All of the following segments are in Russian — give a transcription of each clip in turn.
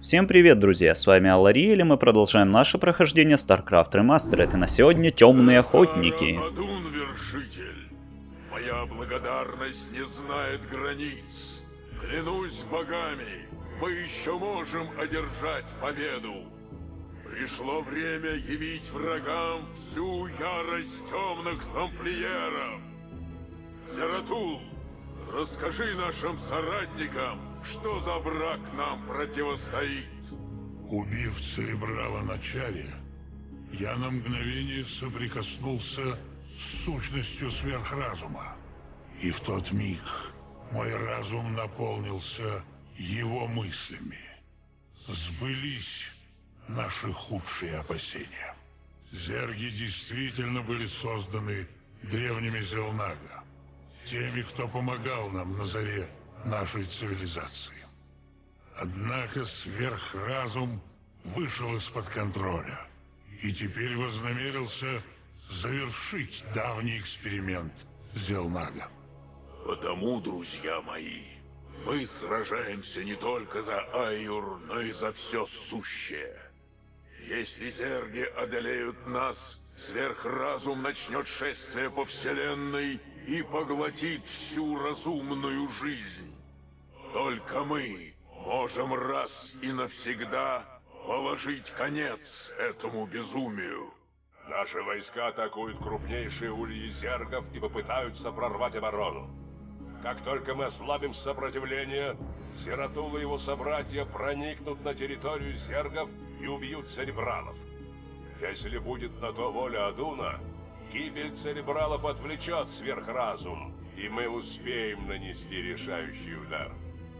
Всем привет, друзья, с вами Аллариэль, и мы продолжаем наше прохождение StarCraft Remastered, и на сегодня Темные Охотники. Адун, вершитель, моя благодарность не знает границ. Клянусь богами, мы еще можем одержать победу. Пришло время явить врагам всю ярость темных тамплиеров. Зератул, расскажи нашим соратникам, что за враг нам противостоит. Убив Церебрала на Чаре, я на мгновение соприкоснулся с сущностью сверхразума. И в тот миг мой разум наполнился его мыслями. Сбылись наши худшие опасения. Зерги действительно были созданы древними Зелнага, теми, кто помогал нам на заре нашей цивилизации. Однако сверхразум вышел из-под контроля и теперь вознамерился завершить давний эксперимент Зелнага. Потому, друзья мои, мы сражаемся не только за Айюр, но и за все сущее. Если зерги одолеют нас, сверхразум начнет шествие по вселенной и поглотит всю разумную жизнь. Только мы можем раз и навсегда положить конец этому безумию. Наши войска атакуют крупнейшие ульи зергов и попытаются прорвать оборону. Как только мы ослабим сопротивление, Зератул и его собратья проникнут на территорию зергов и убьют церебралов. Если будет на то воля Адуна, гибель церебралов отвлечет сверхразум, и мы успеем нанести решающий удар.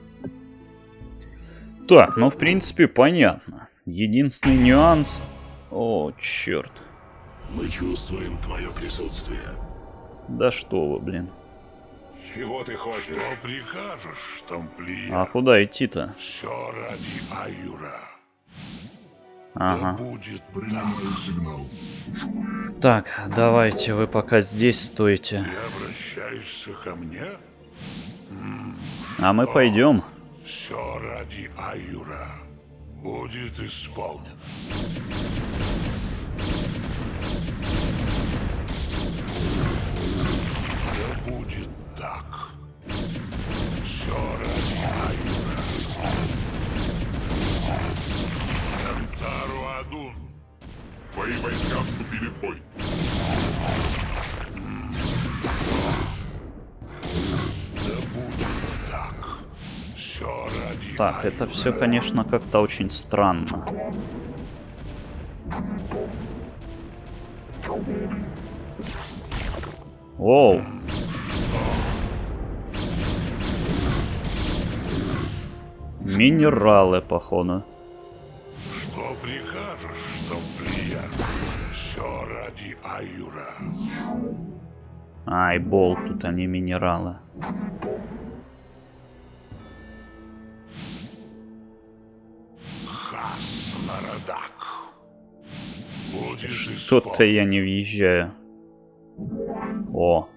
Так, ну в принципе понятно. Единственный нюанс... О, черт. Мы чувствуем твое присутствие. Да что вы, блин. Чего ты хочешь? Что прикажешь, тамплиер? А куда идти-то? Все ради Айюра. Ага. Да будет так. Так, давайте вы пока здесь стойте. Ты обращаешься ко мне? А мы пойдем. Все ради Айюра будет исполнено. Да будет так. Все ради Айюра. Энтару Адун. Твои войска вступили в бой. Да будет так. Все ради Так, это все, конечно, как-то очень странно. Оу. Минералы, походу. Что прикажешь, тамплиер? Все ради Айюра. Ай, болт, тут они минералы. Хас Нарадак. Будет Что-то исполнено. я не въезжаю. О.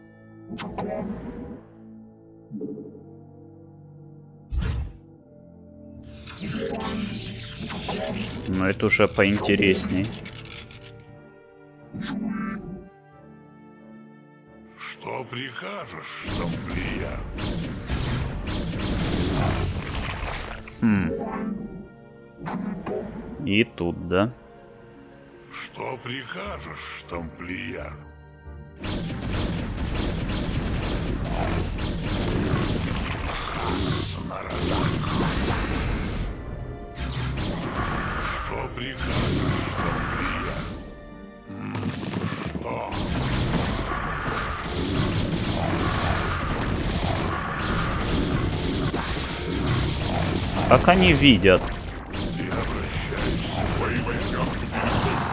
Ну это уже поинтересней. Что прикажешь, тамплиер? И тут, да? Что прикажешь, тамплиер? Хас Нарадак. Что прикажешь, тамплиер? Что? Как они видят? Ты обращаешься. Твои войска вступили в бой.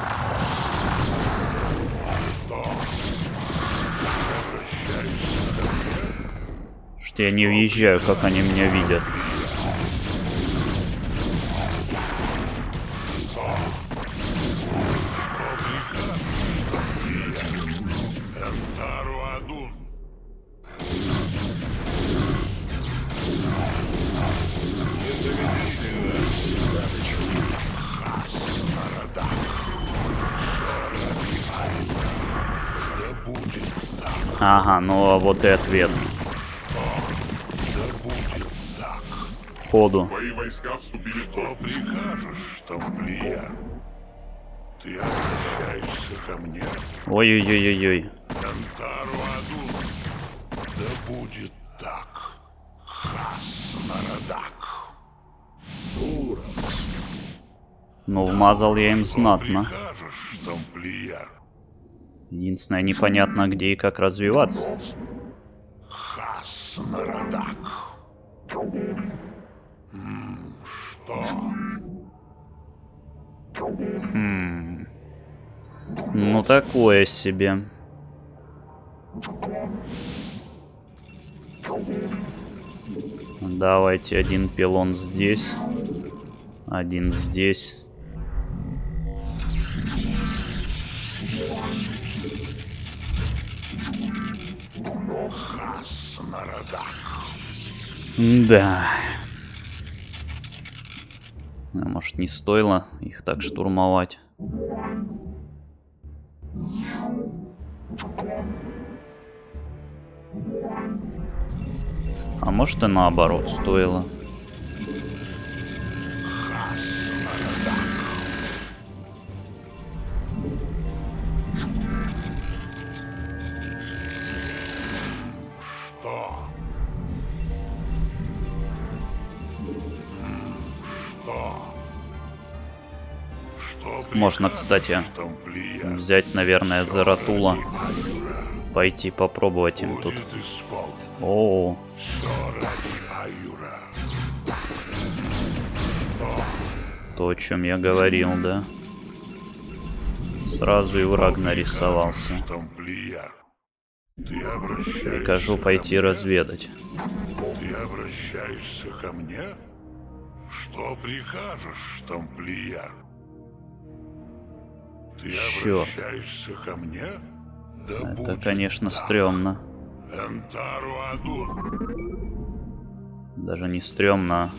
Что? Ты обращаешься ко мне? Что я не въезжаю, как они меня видят. Что прикажешь, тамплиер? Энтару Адун. Незамедлительно, Ага, ну а вот и ответ. Да будет так. Ходу. Твои войска вступили в Что прикажешь, тамплиер? Ты обращаешься ко мне? Ой-ой-ой-ой-ой. Антару Адун. Да будет так. Хас Нарадак. Урос. Ну, вмазал я им Что знатно. прикажешь, тамплиер? Единственное, непонятно, где и как развиваться. Хас Нарадак. Что? Ну, такое себе. Давайте один пилон здесь. Один здесь. Хас Нарадак. Да. А может, не стоило их так штурмовать? А может, и наоборот стоило. Что? Что? Что Можно, прикажешь, кстати, тамплиер? взять, наверное, Заратула. Аюра Пойти попробовать им тут. будет исполнен. О, Все ради Аюра. то, о чем я говорил, да. Сразу и враг нарисовался. Тамплиер. Ты обращаешься Прикажу ко пойти мне? разведать. Ты обращаешься ко мне? Что прикажешь, тамплиер? Ты Чёрт. обращаешься ко мне? Да Это, будет конечно, так. стрёмно. Антару Адун. Даже не стрёмно,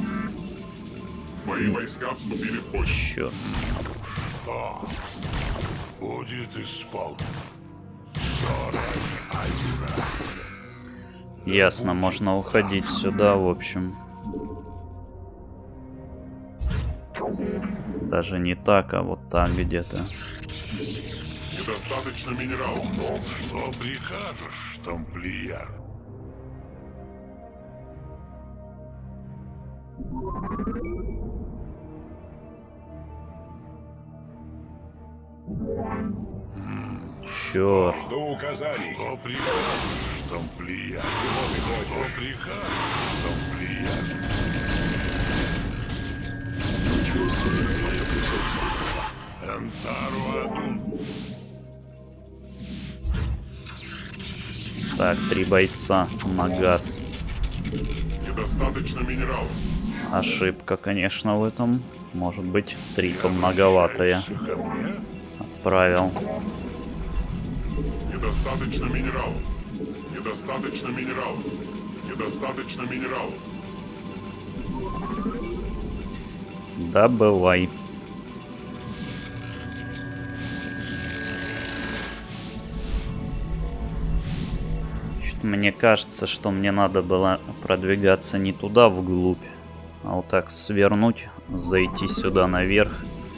Твои войска вступили в а бой. чёрт. Что? Будет исполнен. Все ради Аюра. Ясно, можно уходить сюда, в общем. Даже не так, а вот так где-то. Недостаточно минералов. Что прикажешь, тамплиер? Чёрт. Жду указаний. Что прикажешь, тамплиер? Что прикажешь, тамплиер? Чувствую твое присутствие. Антару Адун. Так, 3 бойца на газ. Недостаточно минералов. Ошибка, конечно, в этом. Может быть, 3 многовато я Обращаешься ко мне? отправил. Недостаточно минералов. Недостаточно минералов. Недостаточно минералов. Добывай. Чё-то мне кажется, что мне надо было продвигаться не туда вглубь, а вот так свернуть, зайти сюда наверх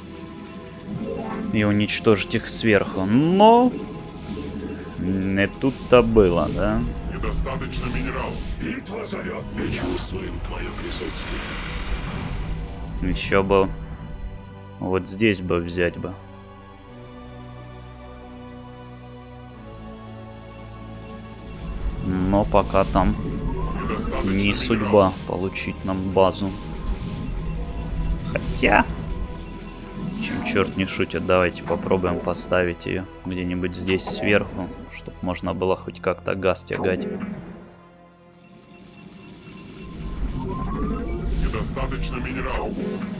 и уничтожить их сверху. Но не тут-то было, да? Недостаточно минералов. Битва зовет. Мы чувствуем твое присутствие. Еще бы вот здесь бы взять бы. Но пока там Недостаточно не минералов. судьба получить нам базу. Хотя, чем черт не шутит, давайте попробуем поставить ее где-нибудь здесь сверху, чтобы можно было хоть как-то газ тягать. Недостаточно минералов.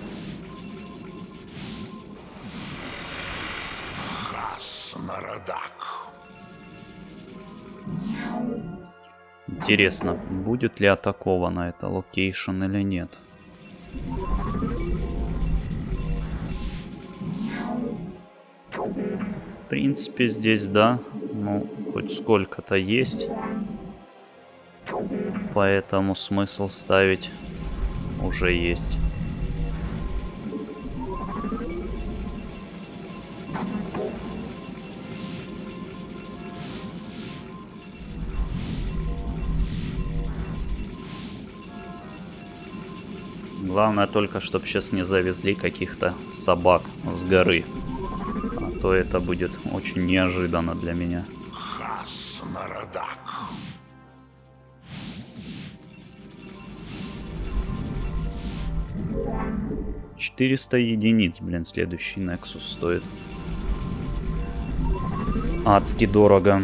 Хас Нарадак. Интересно, будет ли атакована эта локейшн или нет. В принципе, здесь, да, Ну, хоть сколько-то есть. Поэтому смысл ставить уже есть. Главное только, чтобы сейчас не завезли каких-то собак с горы. А то это будет очень неожиданно для меня. Хас-Марадак. 400 единиц, блин, следующий Nexus стоит. Адски дорого.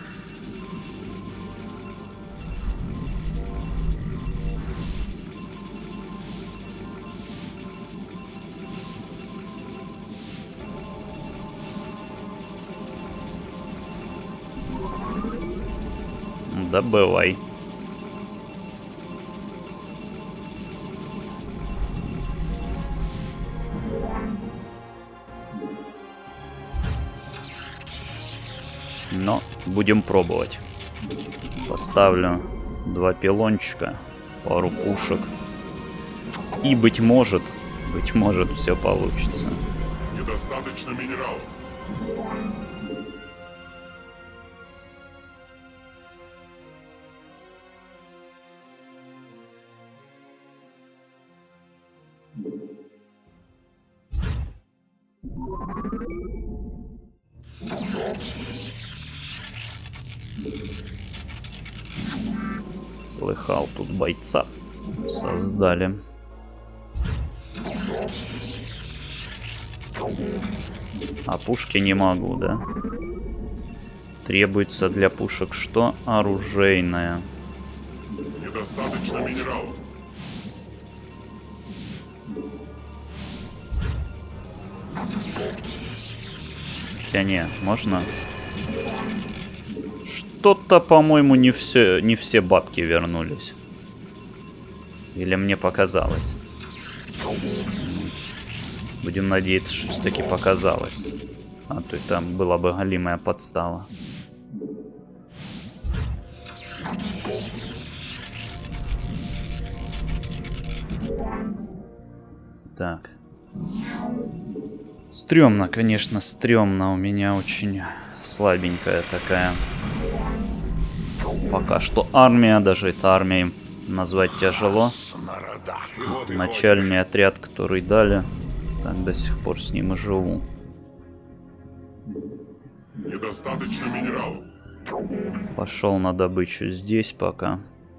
Добывай. Но будем пробовать. Поставлю 2 пилончика, пару пушек. И быть может все получится. Недостаточно минералов. Слыхал, тут бойца создали. А пушки не могу, да? Требуется для пушек что? Оружейная. Недостаточно минералов. Хотя не, можно? Что-то, по-моему, не все бабки вернулись. Или мне показалось? Будем надеяться, что все-таки показалось. А то и там была бы галимая подстава. Так. Стрёмно, конечно, стрёмно. У меня очень слабенькая такая. Пока что армия, даже это армией назвать тяжело. Начальный отряд, который дали, так до сих пор с ним и живу. Недостаточно минералов. Пошел на добычу здесь пока.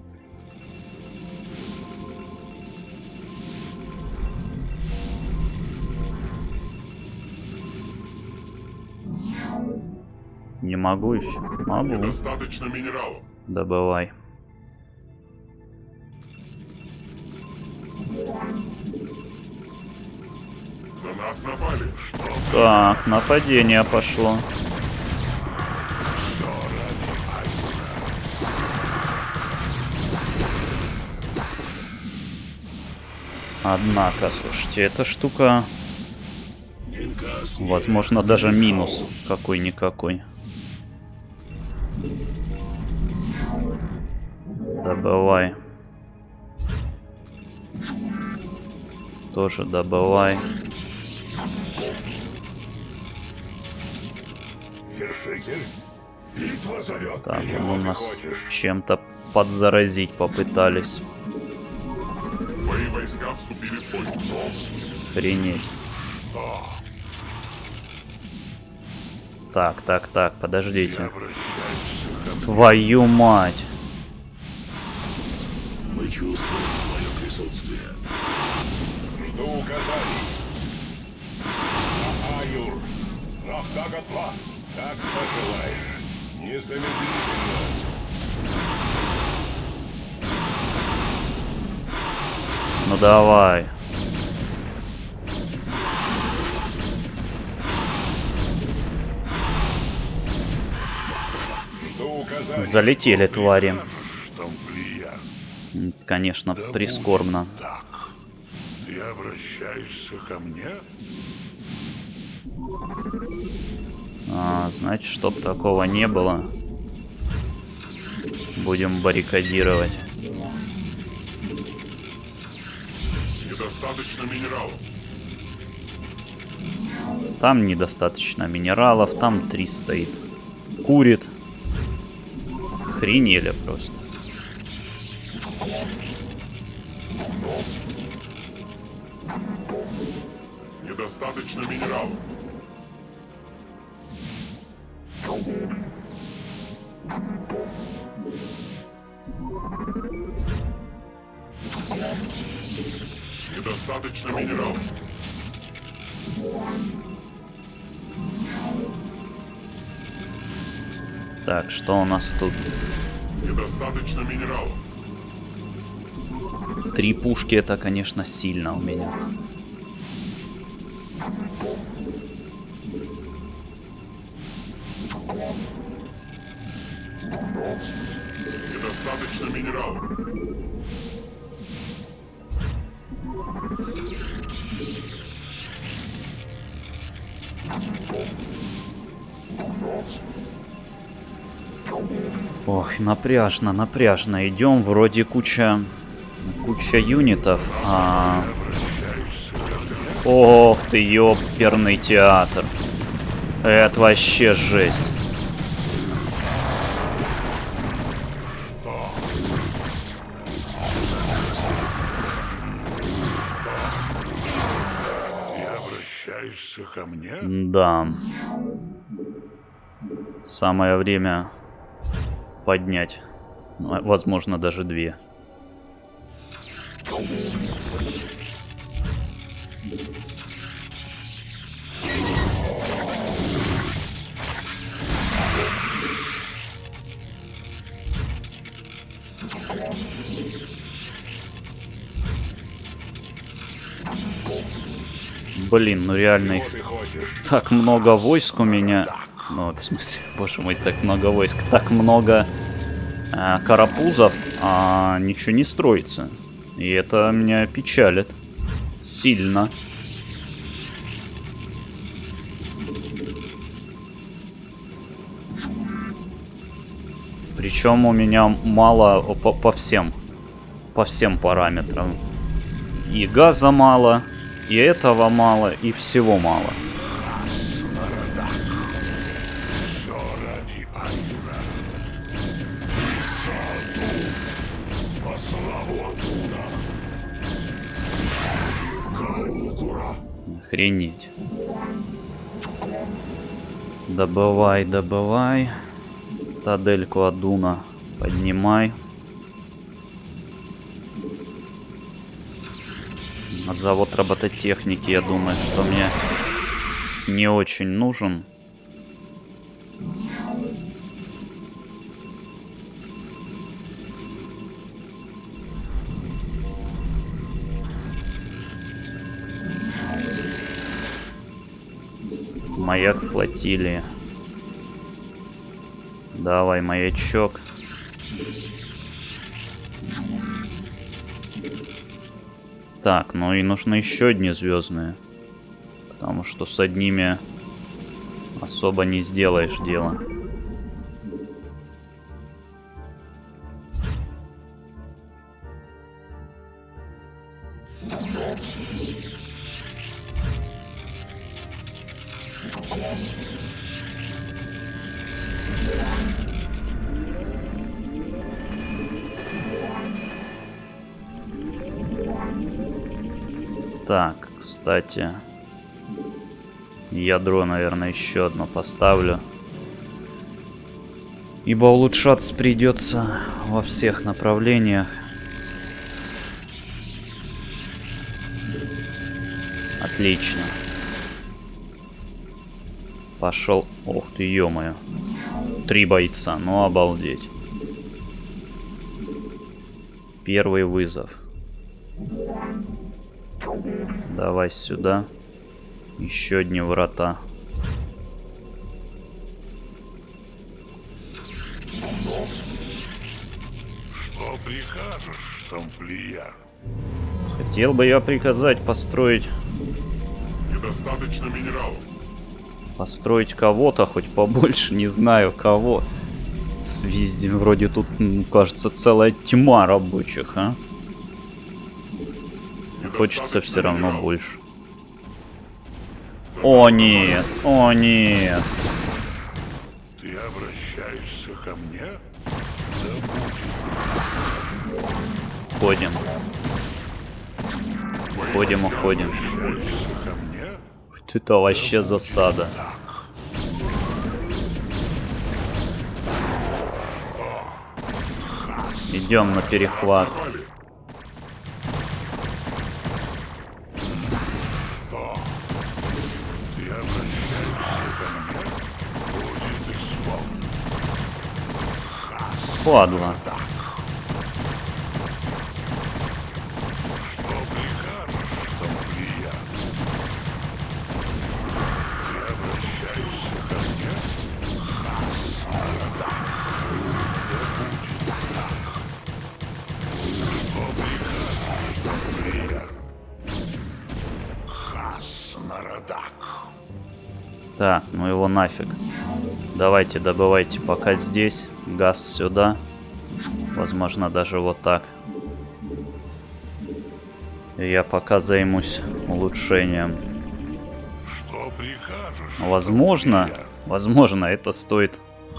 Не могу еще. Могу. Недостаточно минералов. Добывай. На нас напали. Что? Так, нападение пошло. Однако, слушайте, эта штука, возможно, даже минус какой-никакой. Добывай. Тоже добывай. Вершитель. Битва зовет. Так, у нас чем-то подзаразить попытались. Мои войска вступили в бой. Охренеть. Так, подождите. Твою мать. Мы чувствуем твое присутствие. Жду указаний. Аюр. Рахтагатла. Как пожелаешь. Незамедлительно. Ну давай. Жду указаний. Залетели твари. Тамплия. Конечно, прискорбно. Так. Ты обращаешься ко мне? Значит, чтоб такого не было, будем баррикадировать. Недостаточно минералов. Там недостаточно минералов, там 3 стоит. Курит. Охренели просто. Недостаточно минералов. Недостаточно минералов. Так, что у нас тут? Недостаточно минералов. 3 пушки, это, конечно, сильно у меня. Недостаточно минералов. Ох, напряжно, напряжно. Идем, вроде куча юнитов. Ох ты, ёперный театр. Это вообще жесть. Ты обращаешься ко мне? Да. Самое время поднять. Возможно, даже 2. Блин, ну реально их так много войск у меня. Ну, в смысле, боже мой, так много войск. Так много карапузов, а ничего не строится. И это меня печалит. Сильно. Причем у меня мало по всем параметрам. И газа мало, и этого мало, и всего мало. Охренеть. Добывай, добывай. Стадельку Адуна поднимай. Завод робототехники, я думаю, что мне не очень нужен. Маяк флотилии. Давай, маячок. Так, ну и нужны еще одни звездные. Потому что с одними особо не сделаешь дело. Так, кстати, ядро, наверное, еще одно поставлю. Ибо улучшаться придется во всех направлениях. Отлично. Пошел. Ох ты, ё-моё. 3 бойца, ну обалдеть. Первый вызов. Давай сюда. Еще одни врата. Что прикажешь, тамплиер? Хотел бы я приказать построить... Недостаточно минералов. Построить кого-то, хоть побольше, не знаю кого. Везде вроде тут, кажется, целая тьма рабочих, а? Хочется все равно больше. О нет, о нет. Ты обращаешься ко мне? Ходим. Ходим, уходим. Обращаешься ко мне? Это вообще засада. Идем на перехват. Ты обращаешься ко мне? Будет исполнен. Падла. Что прикажешь, Тамплия? Ты обращаешься ко мне? Так, ну его нафиг. Давайте добывайте пока здесь. Газ сюда. Возможно, даже вот так. И я пока займусь улучшением. Что прикажешь? Возможно, возможно, это стоит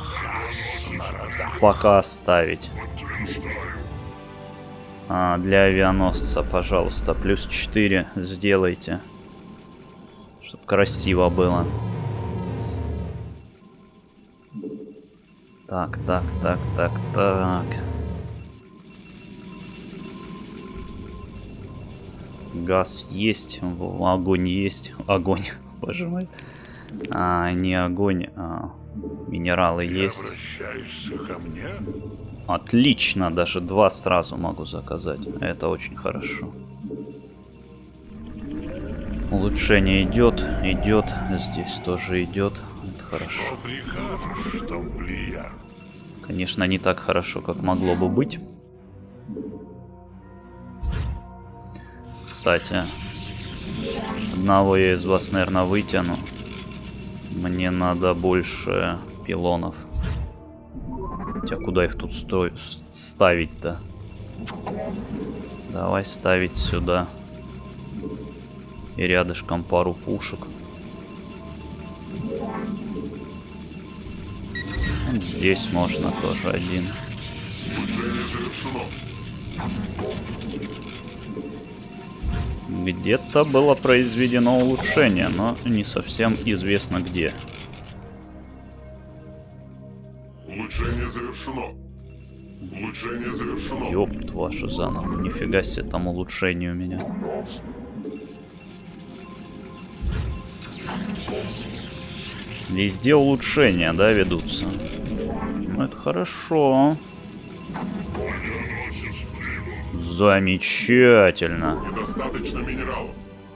пока оставить. Для авианосца, пожалуйста, плюс 4 сделайте. Чтобы красиво было. Так. Газ есть, огонь есть. Огонь, боже мой. Не огонь, а минералы есть. Обращаешься ко мне? Отлично, даже 2 сразу могу заказать. Это очень хорошо. Улучшение идет. Здесь тоже идет. Это хорошо. Что прикажешь, Тамплия? Конечно, не так хорошо, как могло бы быть. Кстати, одного я из вас, наверное, вытяну. Мне надо больше пилонов. Хотя куда их тут ставить-то? Давай ставить сюда. И рядышком пару пушек. Здесь можно тоже один. Где-то было произведено улучшение, но не совсем известно где. Улучшение завершено. Улучшение завершено. Ёпт вашу заново. Нифига себе там улучшение у меня. Везде улучшения, да, ведутся? Ну, это хорошо. Замечательно. Недостаточно минералов.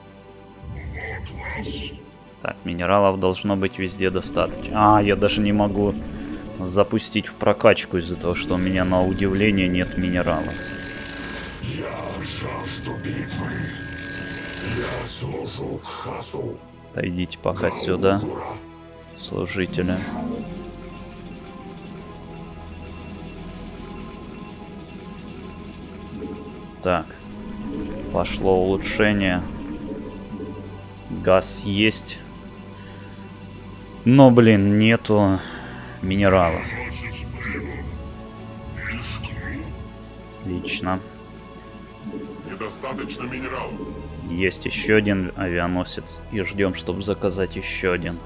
Так, минералов должно быть везде достаточно. Я даже не могу запустить в прокачку из-за того, что у меня на удивление нет минералов. Я жажду битвы. Я служу Хасу. Идите пока сюда, служители. Так, пошло улучшение. Газ есть. Но, блин, нету минералов. Отлично. Недостаточно минералов. Есть еще один авианосец. И ждем, чтобы заказать еще один.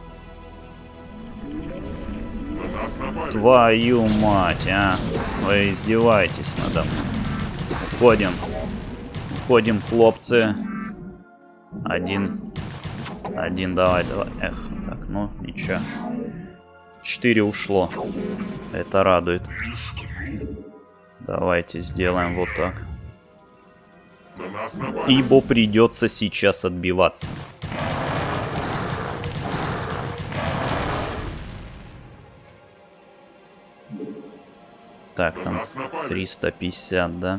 На нас напали. Твою мать, а! Вы издеваетесь надо мной. Уходим. Уходим, хлопцы. Один, давай. Эх, так, ну, ничего. 4 ушло. Это радует. Давайте сделаем вот так. На нас напали. Ибо придется сейчас отбиваться. Так, там 350, да?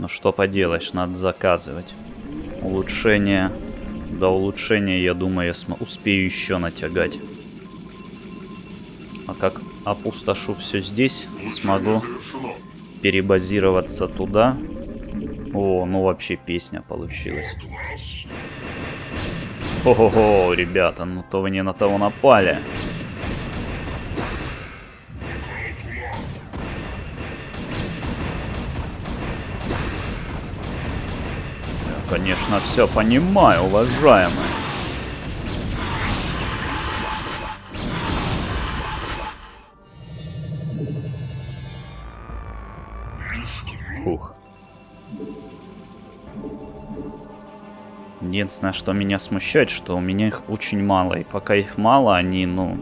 Ну что поделаешь, надо заказывать. Улучшение. До улучшения, я думаю, я успею еще натягать. А как опустошу все здесь, смогу перебазироваться туда. О, ну вообще песня получилась. Ого-го, ребята, ну то вы не на того напали. Я, конечно, все понимаю, уважаемые. Ух. Единственное, что меня смущает, что у меня их очень мало. И пока их мало, они, ну...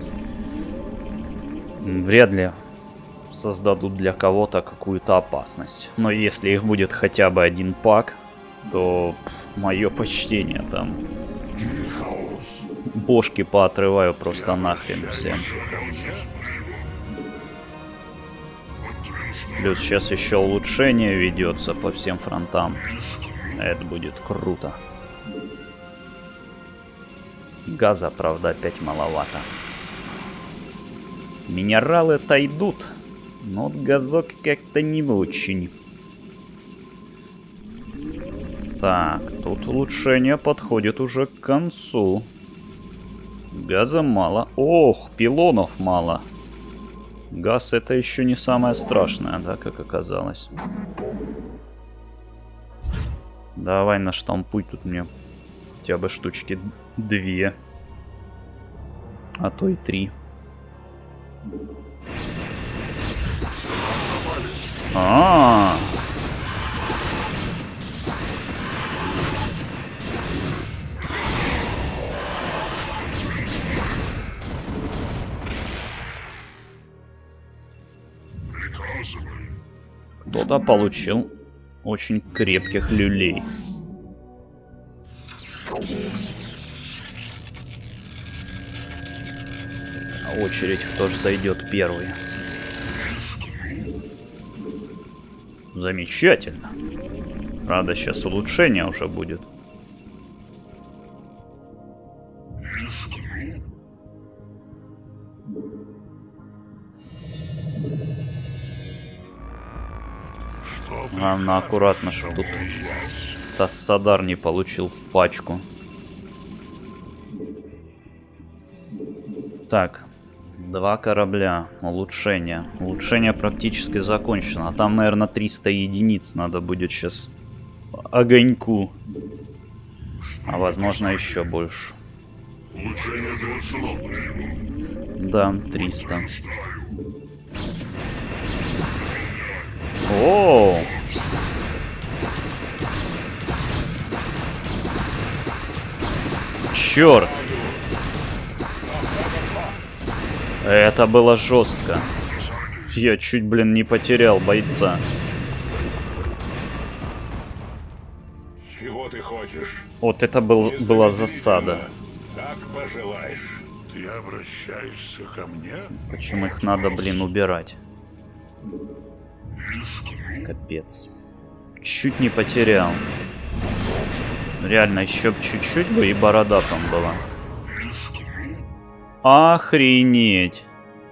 вряд ли создадут для кого-то какую-то опасность. Но если их будет хотя бы один пак, то мое почтение там. Бошки поотрываю просто нахрен всем. Плюс сейчас еще улучшение ведется по всем фронтам. Это будет круто. Газа, правда, опять маловато. Минералы-то идут, но газок как-то не очень. Так, тут улучшение подходит уже к концу. Газа мало. Ох, пилонов мало. Газ это еще не самое страшное, да, как оказалось. Давай наштампуй тут мне хотя бы штучки 2. А то и 3. А-а-а! Кто-то получил очень крепких люлей. Очередь, кто же зайдет первый. Замечательно. Правда, сейчас улучшение уже будет. Главное, аккуратно, чтобы тут Тассадар не получил в пачку. Так, 2 корабля, улучшение. Улучшение практически закончено. А там, наверное, 300 единиц надо будет сейчас огоньку. А возможно, еще больше. Улучшение завершено. Да, 300. О! Черт! Это было жестко. Я чуть, блин, не потерял бойца. Чего ты хочешь? Вот это была засада. Как пожелаешь. Ты обращаешься ко мне? Почему их надо, блин, убирать? Капец. Чуть не потерял. Реально, еще чуть-чуть бы и борода там была. Охренеть.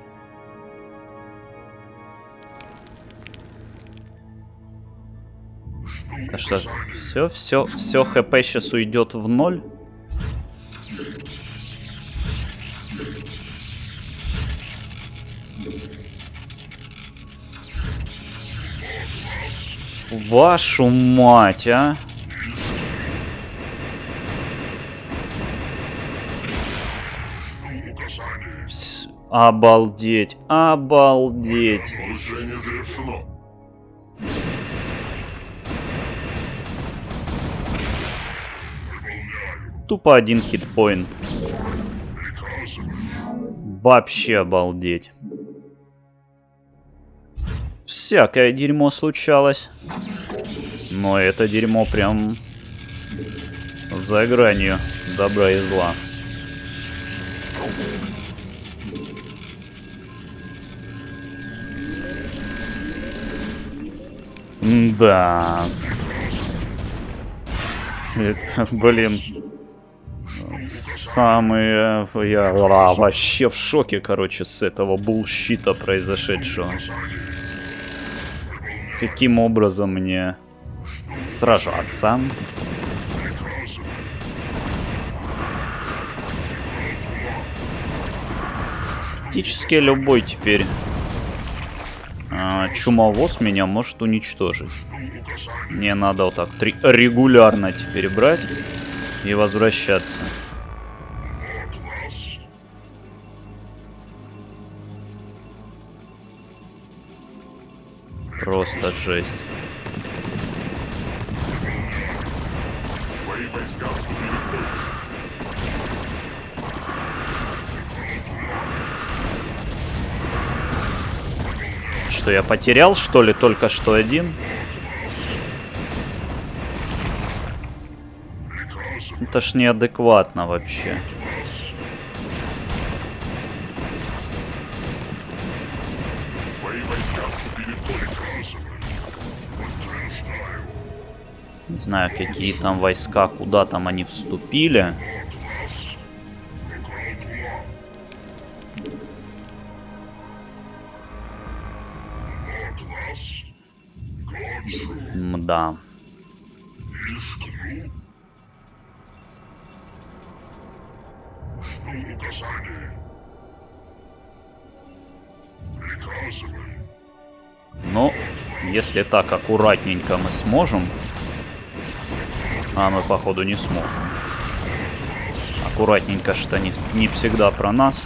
Да что ж, все хп сейчас уйдет в 0. Вашу мать, а? Обалдеть, обалдеть. Улучшение завершено. Тупо один хитпоинт. Вообще обалдеть. Всякое дерьмо случалось. Но это дерьмо прям за гранью добра и зла. Да. Это, блин, самые... Я вообще в шоке, короче, с этого булщита произошедшего. Каким образом мне сражаться? Практически любой теперь чумовоз меня может уничтожить. Мне надо вот так регулярно теперь брать и возвращаться. Просто жесть. Что, я потерял, что ли, только что один? Это ж неадекватно вообще. Не знаю, какие там войска, куда там они вступили. Мда. Ну, если так аккуратненько мы сможем... А мы, походу, не сможем. Аккуратненько, что не всегда про нас.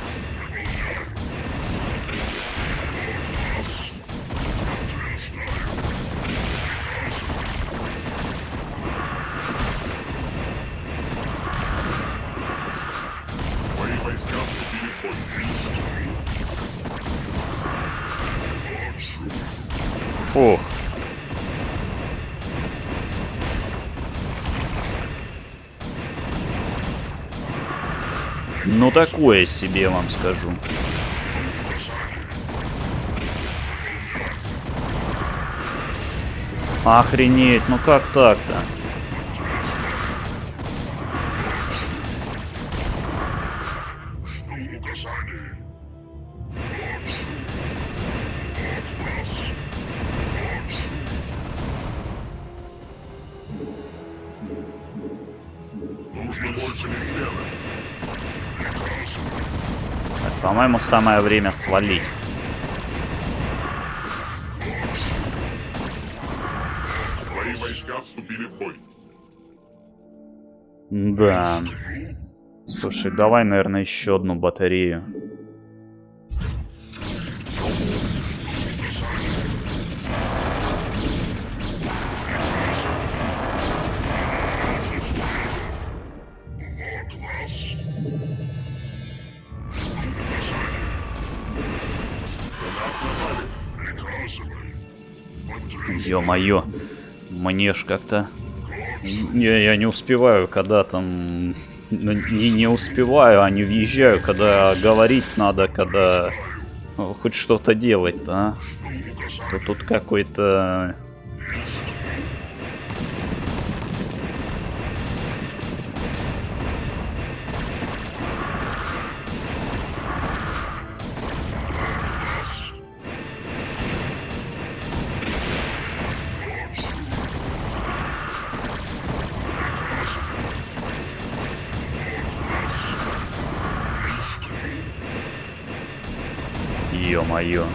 Фух. Ну, такое себе, вам скажу. Охренеть, ну как так-то? По-моему, самое время свалить. Твои войска вступили в бой. Да. Слушай, давай, наверное, еще одну батарею. Ё-моё, мне ж как-то... Я не успеваю, когда там... Не успеваю, а не въезжаю, когда говорить надо, когда хоть что-то делать, да? То тут какой-то... Ё-моё.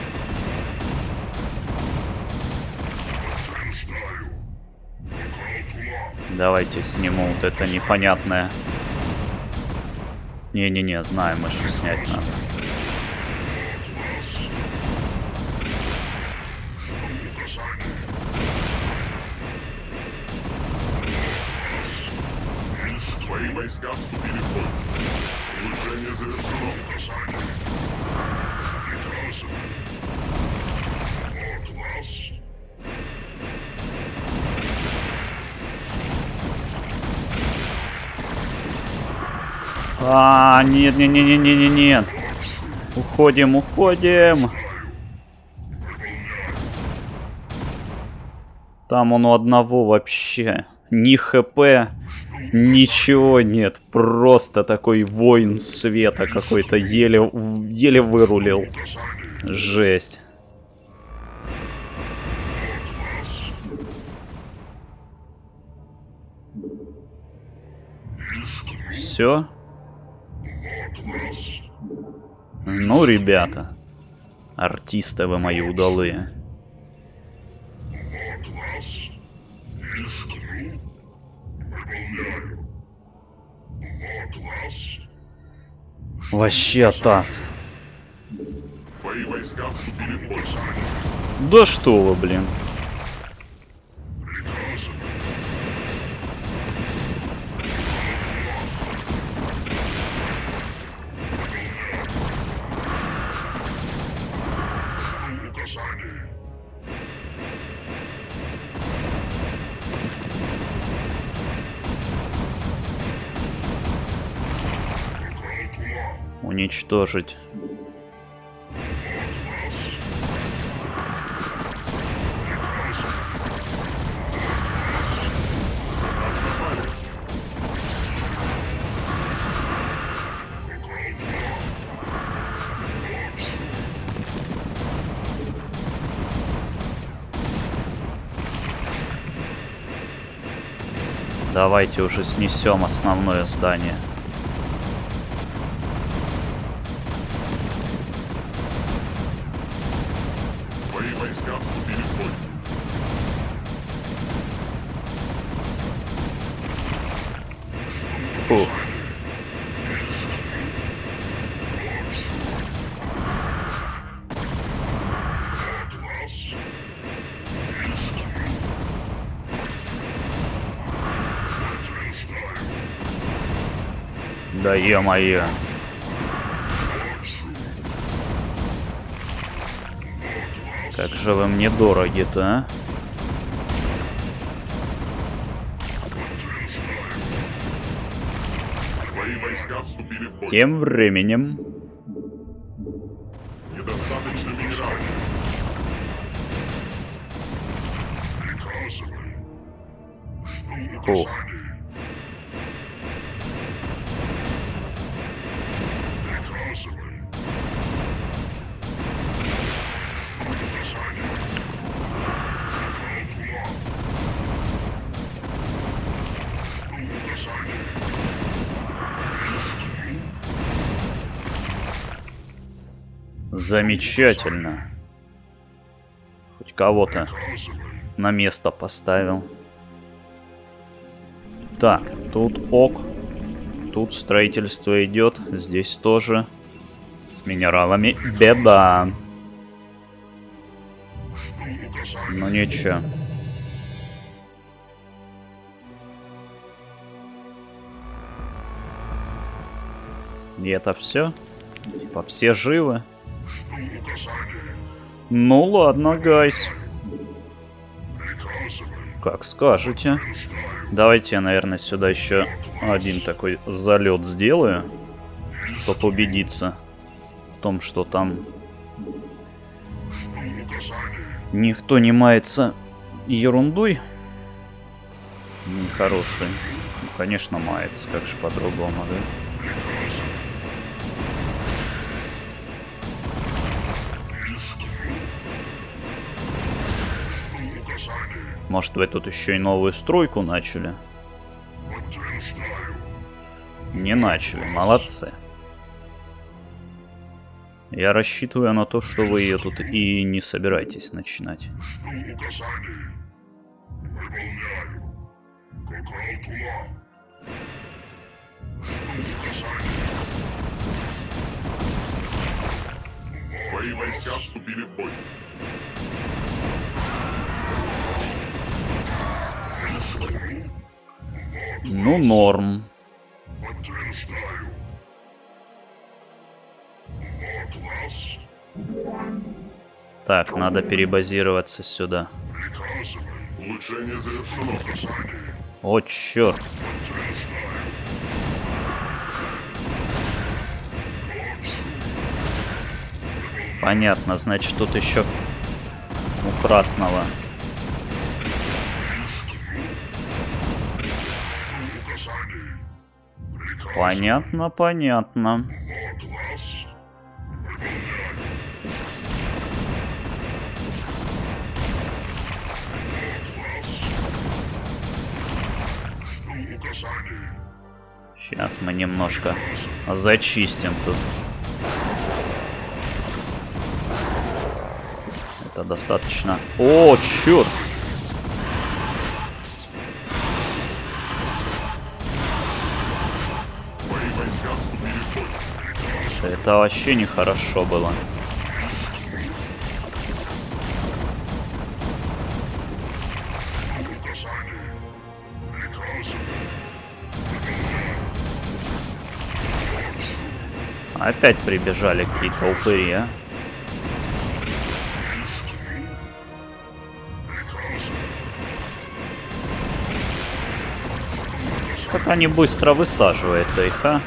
Давайте сниму вот это непонятное. Не-не-не, знаю, мы что снять надо. Твои войска вступили в бой. Улучшение завершено. А, нет, нет. Уходим. Там он у одного вообще ни ХП, ничего нет. Просто такой воин света какой-то еле вырулил. Жесть. Все? Ну, ребята. Артисты вы мои удалые. Вообще таз. Твои войска вступили в бой. Да что вы, блин. Уничтожить. Давайте уже снесем основное здание. Твои войска вступили в бой. Фух. Да е-мое. Как же вы мне дороги-то, а? Твои войска вступили в бой. Тем временем... Недостаточно минералов. Фух. Замечательно. Хоть кого-то на место поставил. Так, тут ок. Тут строительство идет. Здесь тоже. С минералами беда. Ну ничего. И это все? Типа все живы? Ну ладно, гайс. Как скажете. Давайте я, наверное, сюда еще один такой залет сделаю, чтобы убедиться в том, что там никто не мается ерундой нехорошей. Ну, конечно, мается, как же по-другому, да? Может, вы тут еще и новую стройку начали? Не начали, молодцы. Я рассчитываю на то, что вы ее тут и не собираетесь начинать. Твои войска вступили в бой. Ну, норм. Так, надо перебазироваться сюда. Улучшение завершено. О, черт. Понятно, значит, тут еще у красного Понятно, понятно. Сейчас мы немножко зачистим тут. Это достаточно... О, черт! Это вообще нехорошо было. Опять прибежали какие-то упыри, а? Как они быстро высаживают их, а?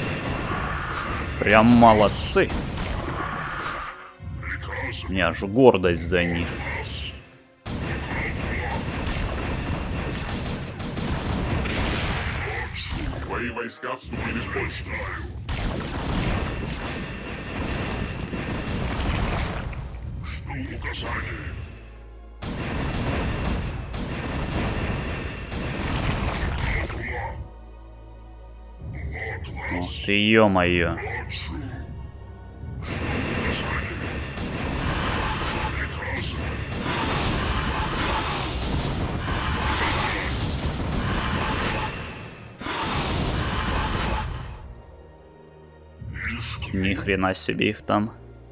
Прям молодцы. У меня аж гордость за них. Твои войска вступили в бой. Жду указаний. Ух ты, ё-моё. Ни хрена себе их там.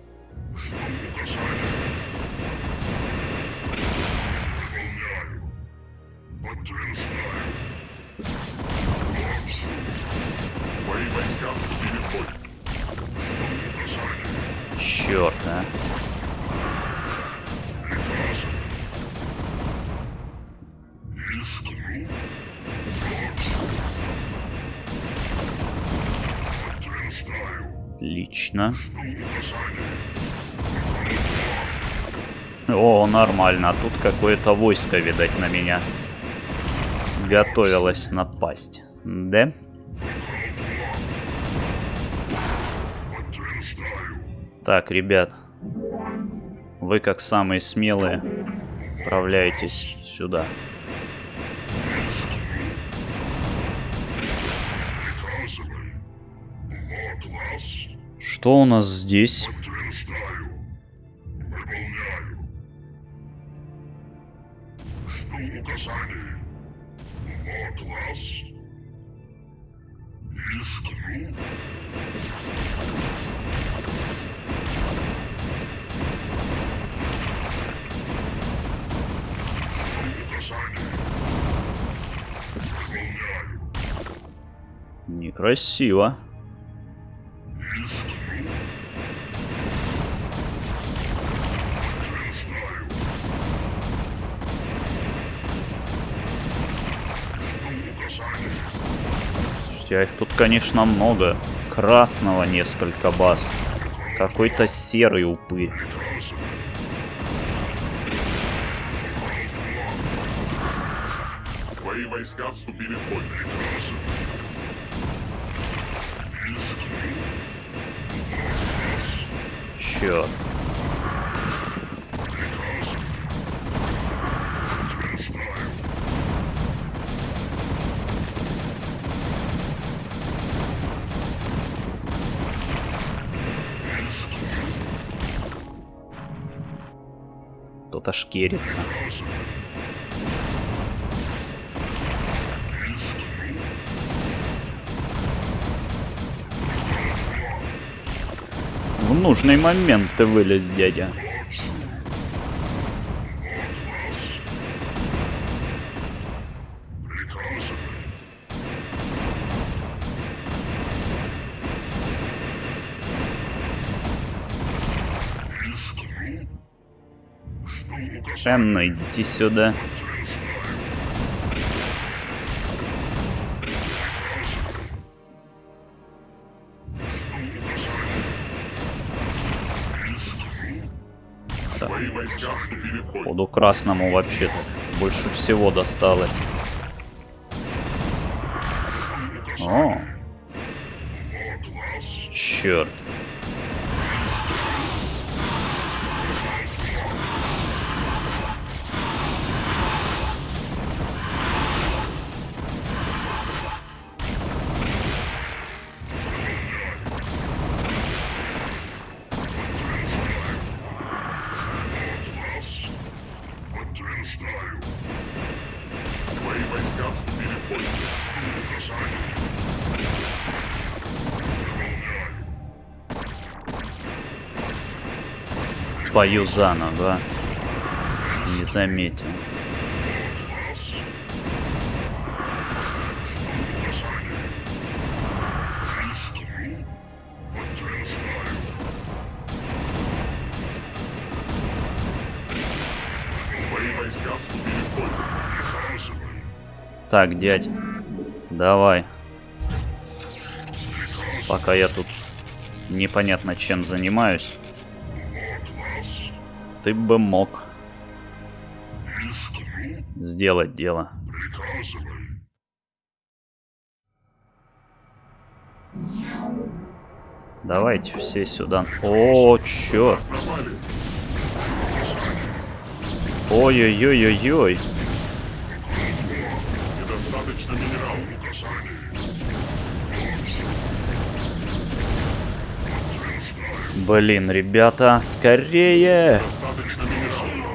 Твои войска вступили в бой. Черт, а. Отлично. О, нормально. А тут какое-то войско, видать, на меня готовилось напасть. Да? Так, ребят. Вы, как самые смелые, отправляетесь сюда. Что у нас здесь? Некрасиво. Слушайте, а их тут, конечно, много. Красного несколько баз. Какой-то серый упырь. Твои войска вступили в бой. Черт. Кто-то шкерится. В нужный момент ты вылез, дядя. Ну, идите сюда. Твои войска вступили в бой. Походу красному вообще-то больше всего досталось. О, черт. Твои войска вступили в бой. Твою заново, да? Не заметил. Твои войска вступили в бой. Так, дядь, давай. Пока я тут непонятно чем занимаюсь, ты бы мог сделать дело. Давайте все сюда. О, черт. Напали. Ой-ой-ой-ой-ой. Недостаточно минералов. Блин, ребята, скорее! Достаточно минералов.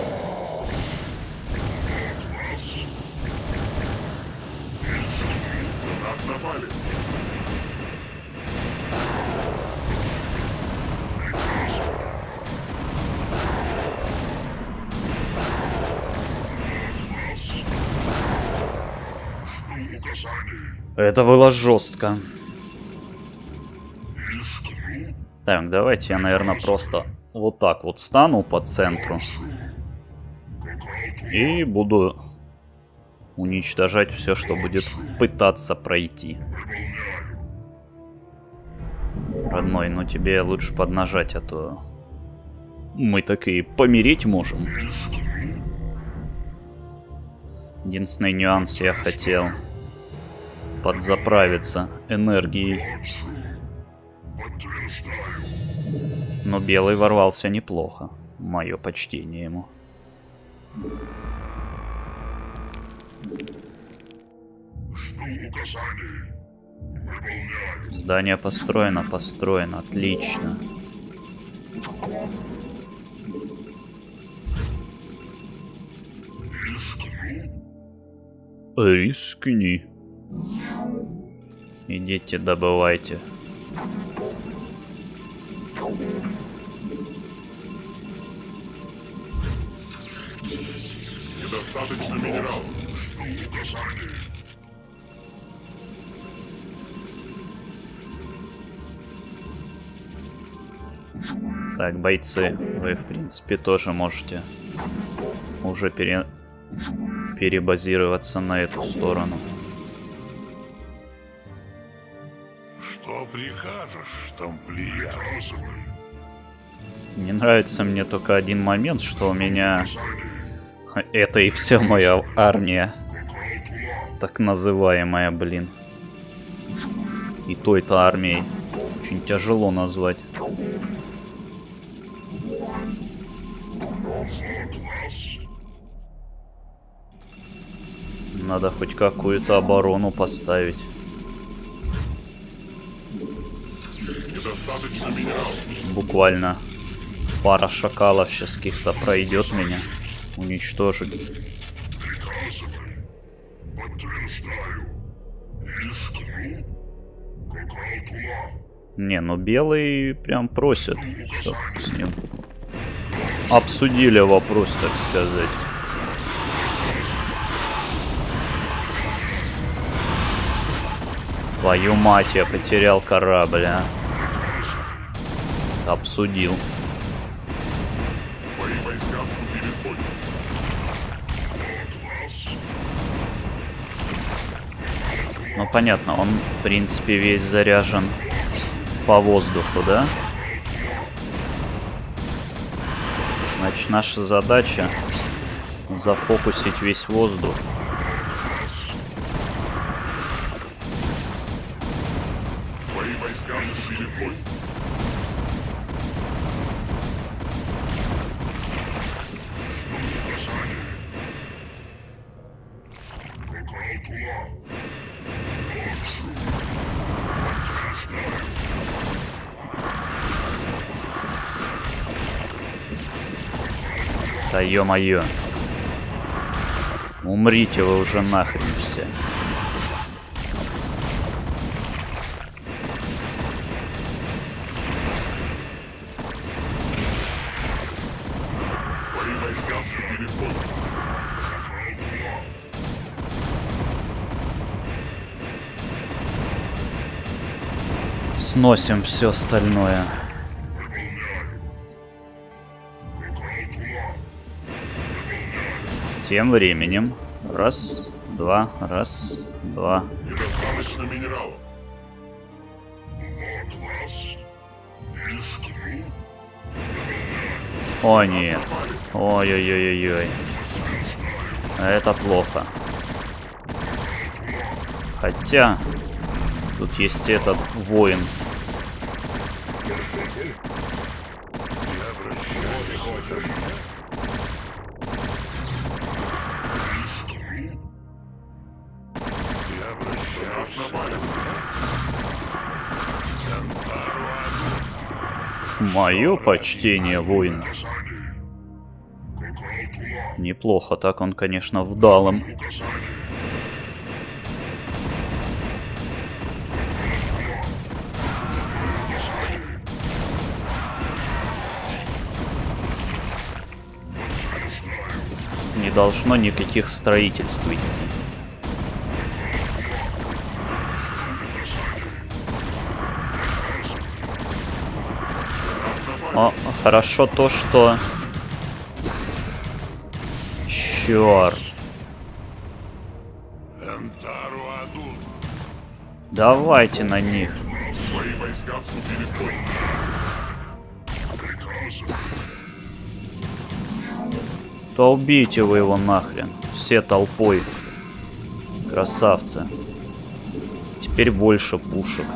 Нас напали. Это было жестко. Так, давайте я, наверное, просто вот так вот стану по центру. И буду уничтожать все, что будет пытаться пройти. Родной, ну тебе лучше поднажать, а то мы так и помереть можем. Единственный нюанс, я хотел подзаправиться энергией. Но белый ворвался неплохо. Мое почтение ему. Здание построено, построено. Отлично. Рискни. Идите, добывайте. Недостаточно минералов. Так, бойцы, вы, в принципе, тоже можете уже перебазироваться на эту сторону. Что прикажешь, тамплиер? Не нравится мне только один момент, что у меня... Это и вся моя армия. Так называемая, блин. И то это армией очень тяжело назвать. Надо хоть какую-то оборону поставить. Недостаточно минералов. Буквально пара шакалов сейчас каких-то пройдет меня. Уничтожить. Не, ну белый прям просит, чтоб с ним обсудили вопрос, так сказать. Твою мать, я потерял корабль, а. Обсудил. Твои войска вступили в бой. Ну понятно, он в принципе весь заряжен по воздуху, да? Значит, наша задача зафокусить весь воздух. Твои войска вступили в бой. Да ё-моё. Умрите вы уже нахрен все. Твои войска вступили в бой. Сносим все остальное. Тем временем. Раз, два, раз, два. Недостаточно минералов. О, нет. Ой-ой-ой-ой-ой. Это плохо. Хотя... Тут есть этот воин. Вершитель? Я обращаюсь. Ты хочешь? Я обращаюсь. Мое почтение, воин. Неплохо, так он, конечно, вдал им. Не должно никаких строительств идти. О, хорошо то, что... Чёрт. Энтару Адул. Давайте на них. Твои войска вступили в бой. То убейте вы его нахрен. Все толпой. Красавцы. Теперь больше пушек.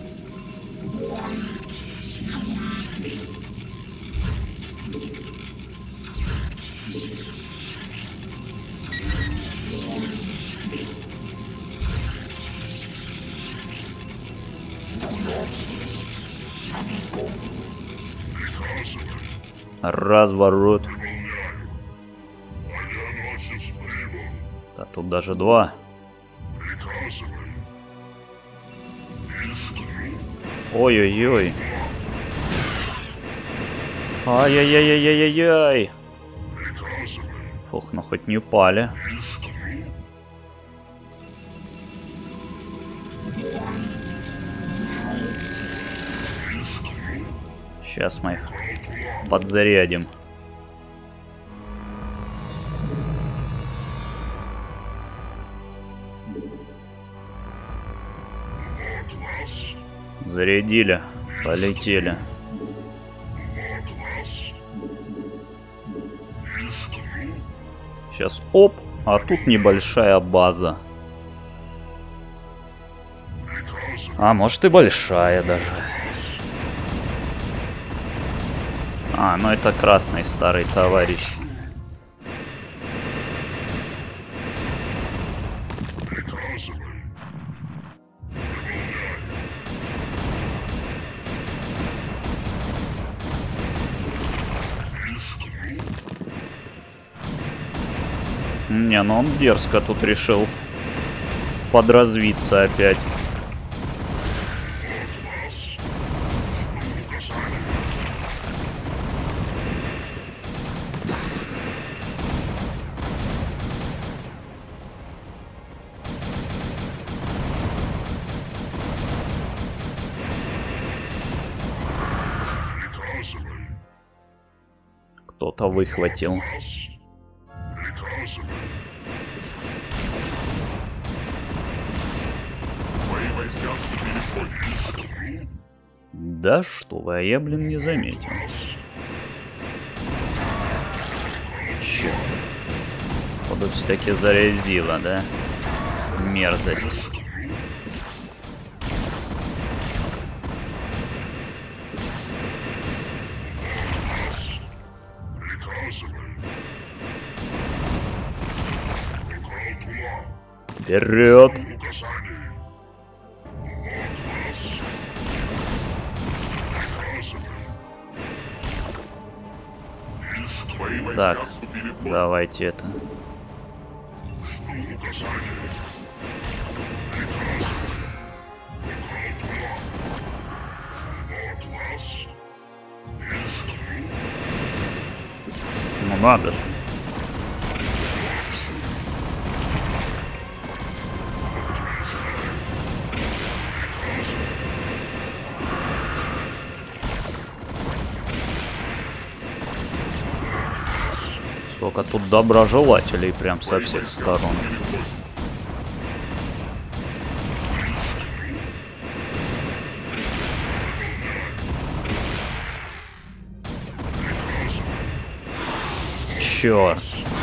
Разворот. Да тут даже два. Ой-ой-ой. Ай-яй-яй-яй-яй-яй. Фух, ну хоть не упали. Сейчас мы их подзарядим. Зарядили, полетели. Сейчас оп, а тут небольшая база. А может и большая даже. А, ну это красный старый товарищ. Не, ну он дерзко тут решил подразвиться опять. Кто-то выхватил. Твои войска вступили в бой. Да что вы, а я, блин, не заметил. Чё? Походу все-таки зарезило, да? Мерзость. Вперед! Твои войска Так, вступили в бой. давайте это. Ну надо же. Сколько тут доброжелателей прям со всех сторон. Черт.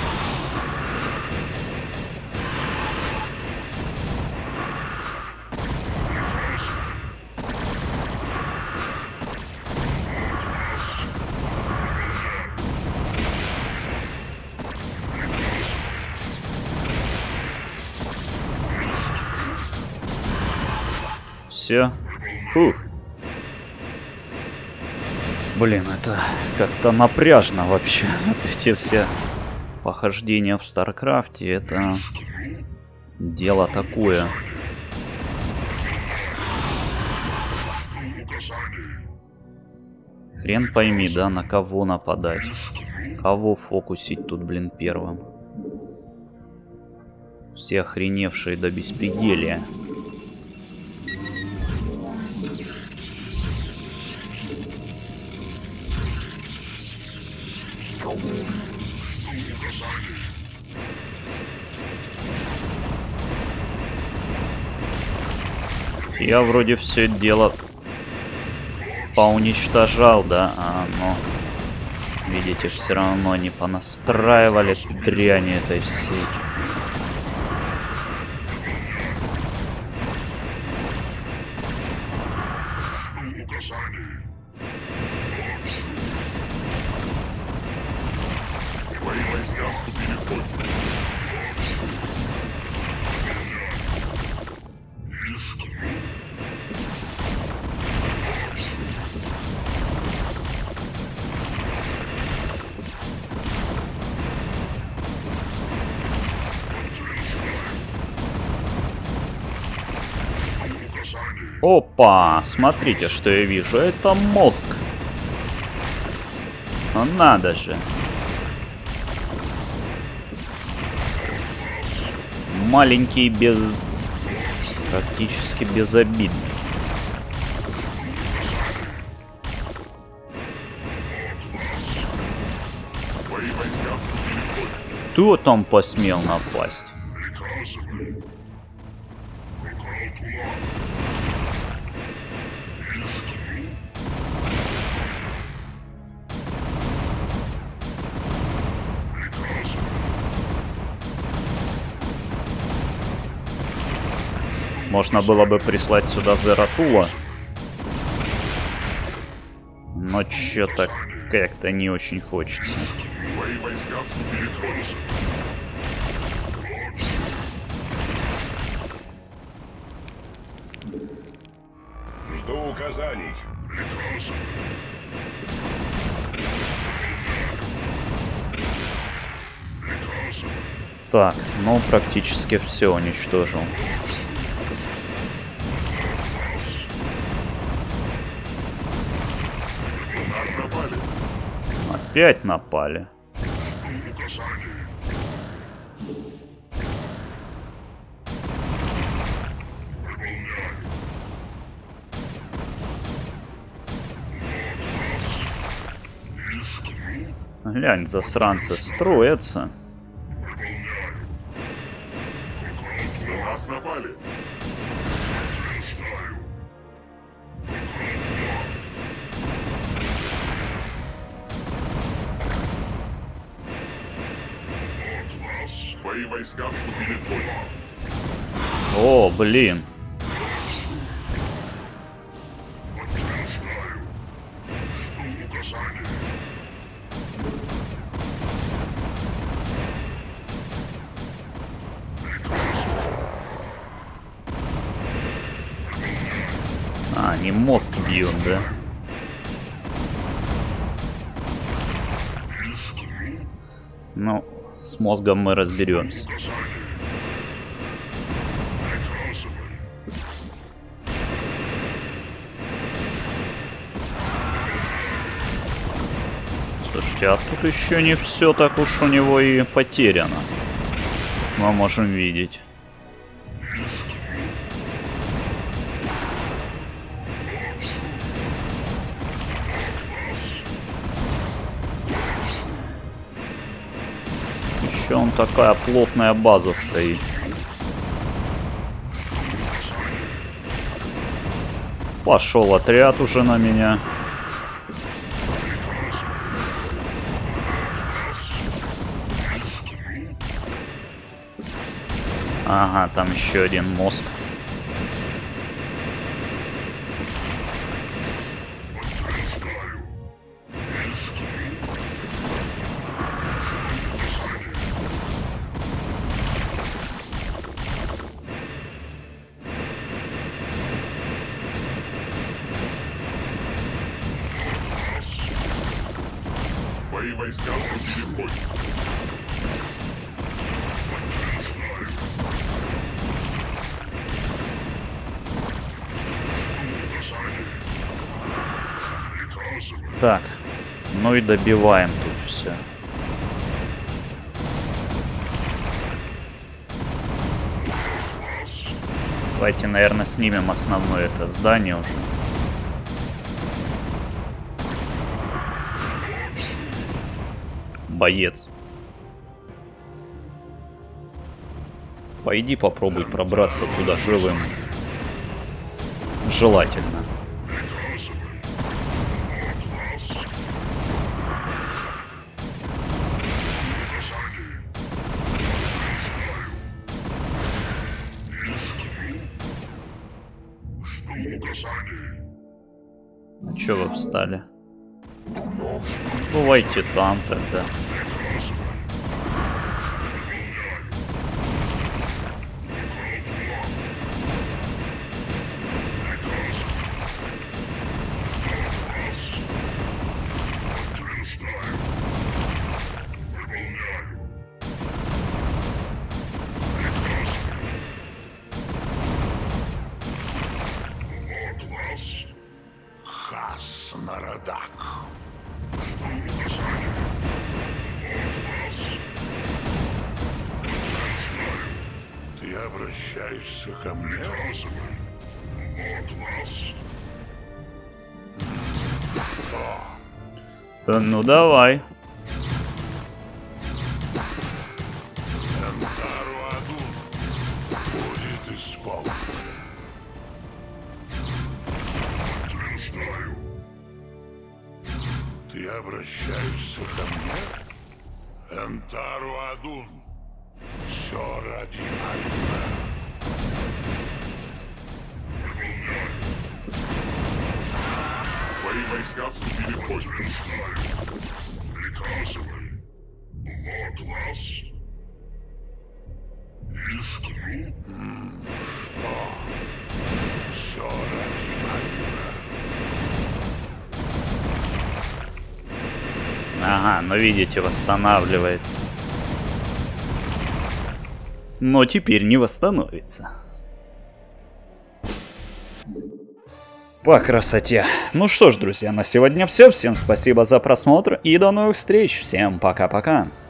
Все. Фух. Блин, это как-то напряжно вообще. Эти все похождения в Старкрафте, это дело такое. Хрен пойми, да, на кого нападать. Кого фокусить тут, блин, первым. Все охреневшие до беспределия. Я вроде все дело поуничтожал, да, но, видите, все равно не понастраивали дряни этой всей. Твои войска вступили в бой. Опа, смотрите, что я вижу. Это мозг. Ну надо же. Маленький, практически безобидный. Твои войска вступили в бой. Кто там посмел напасть? Можно было бы прислать сюда Зератула. Но чё-то как-то не очень хочется. Твои войска вступили в бой. Жду указаний. Так, ну практически все уничтожил. Нас напали. Опять напали. Глянь, засранцы строятся. Нас напали. Твои войска вступили в бой. О, блин. А, они мозг бьют, да? Ну, с мозгом мы разберемся. Слушайте, а тут еще не все так уж у него и потеряно. Мы можем видеть. Еще он такая плотная база стоит. Пошел отряд уже на меня. Ага, там еще один мост. Твои войска вступили в бой. Так, ну и добиваем тут все. Давайте, наверное, снимем основное это здание уже. Боец. Пойди попробуй пробраться туда живым. Желательно. А чё вы встали? Бывайте там тогда. Нарадак. Ты обращаешься ко мне? Ну давай. Энтару Адун будет исполнен. Ты обращаешься ко мне? Энтару Адун. Все ради Айна. Твои войска вступили в бой. Приказывай. Локлас. Искру. Что? Все ради Айна. Ага, ну видите, восстанавливается. Но теперь не восстановится. По красоте. Ну что ж, друзья, на сегодня все. Всем спасибо за просмотр и до новых встреч. Всем пока-пока.